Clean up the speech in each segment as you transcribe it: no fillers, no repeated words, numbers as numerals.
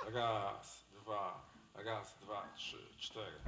Raz, dwa, raz, dwa, trzy, cztery.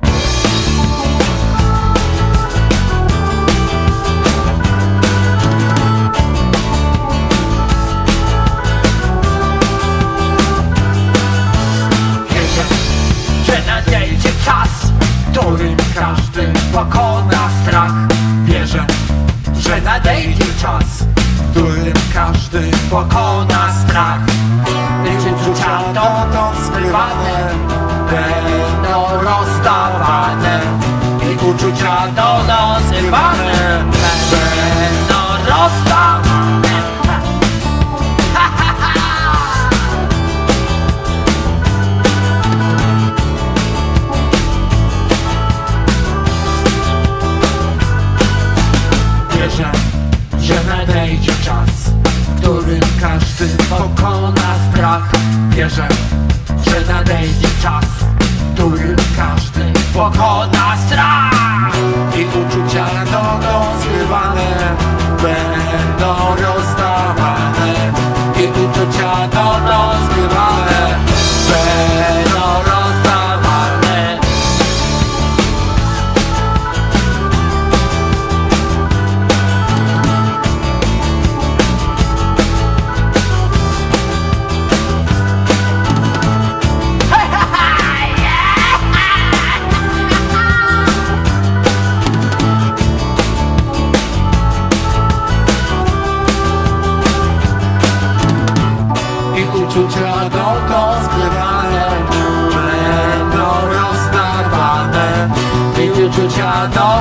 Wierzę, że nadejdzie czas, w którym każdy pokona strach. Wierzę, że nadejdzie czas, w którym każdy pokona strach. Uczucia dotąd skrywane będą rozdawane i uczucia dotąd skrywane będą rozdawane. Wierzę, że nadejdzie czas, w którym każdy pokona strach. Wierzę, że nadejdzie czas, w którym każdy pokona strach i uczucia dotąd skrywane będą rozdawane i uczucia dotąd skrywane będą rozdawane. Uczucia dotąd skrywane będą rozdawane i uczucia dotąd